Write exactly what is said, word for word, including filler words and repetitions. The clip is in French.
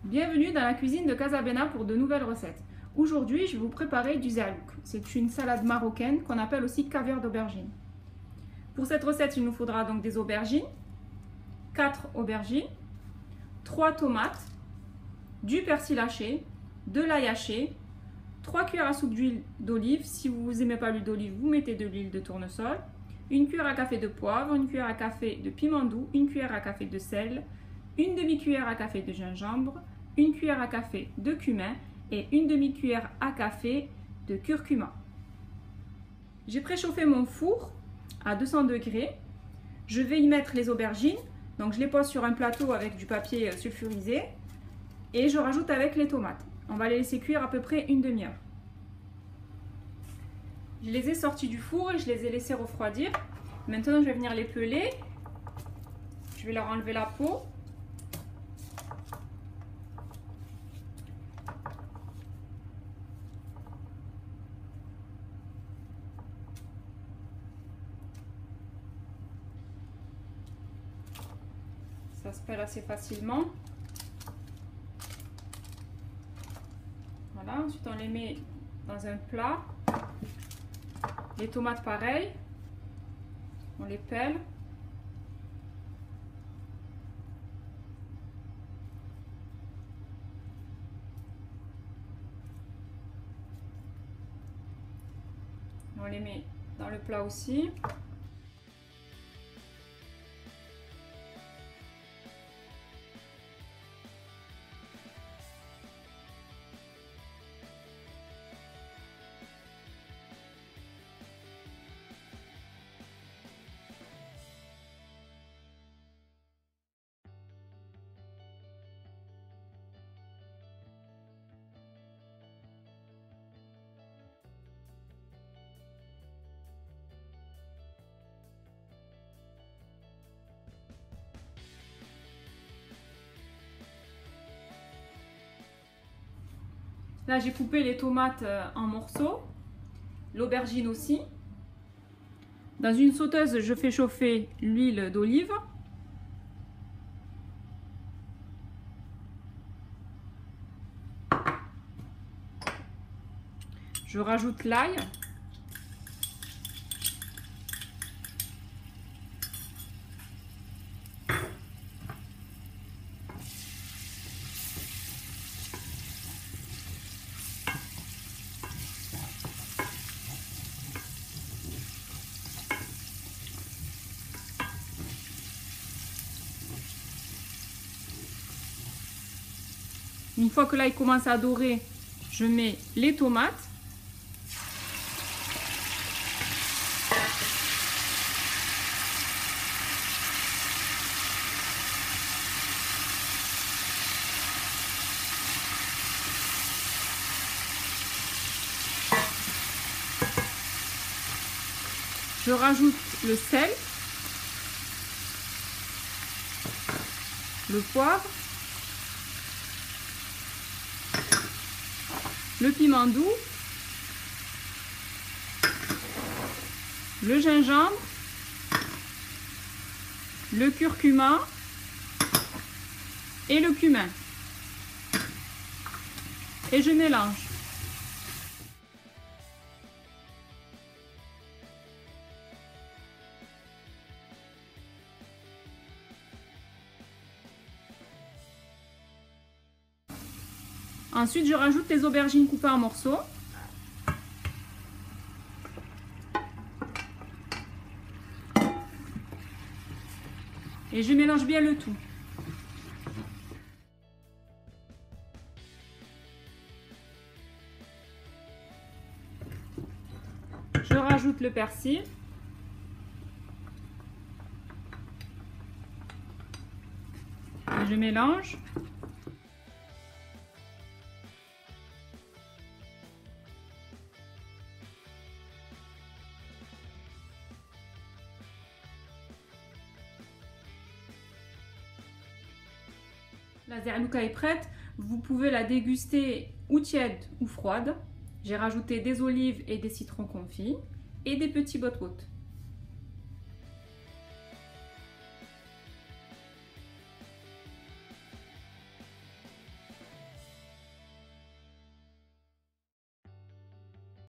Bienvenue dans la cuisine de Casabena pour de nouvelles recettes. Aujourd'hui, je vais vous préparer du zerlouk. C'est une salade marocaine qu'on appelle aussi caviar d'aubergine. Pour cette recette, il nous faudra donc des aubergines, quatre aubergines, trois tomates, du persil haché, de l'ail haché, trois cuillères à soupe d'huile d'olive. Si vous n'aimez pas l'huile d'olive, vous mettez de l'huile de tournesol, une cuillère à café de poivre, une cuillère à café de piment doux, une cuillère à café de sel, une demi-cuillère à café de gingembre, une cuillère à café de cumin et une demi-cuillère à café de curcuma. J'ai préchauffé mon four à deux cents degrés. Je vais y mettre les aubergines. Donc je les pose sur un plateau avec du papier sulfurisé et je rajoute avec les tomates. On va les laisser cuire à peu près une demi-heure. Je les ai sortis du four et je les ai laissés refroidir. Maintenant je vais venir les peler. Je vais leur enlever la peau. Ça se pèle assez facilement. Voilà, ensuite on les met dans un plat. Les tomates pareil, on les pèle. On les met dans le plat aussi. Là, j'ai coupé les tomates en morceaux, l'aubergine aussi. Dans une sauteuse, je fais chauffer l'huile d'olive. Je rajoute l'ail. Une fois que l'ail commence à dorer, je mets les tomates. Je rajoute le sel, le poivre, le piment doux, le gingembre, le curcuma et le cumin. Et je mélange. Ensuite, je rajoute les aubergines coupées en morceaux. Et je mélange bien le tout. Je rajoute le persil. Et je mélange. La zerlouka est prête, vous pouvez la déguster ou tiède ou froide. J'ai rajouté des olives et des citrons confits et des petits botwood.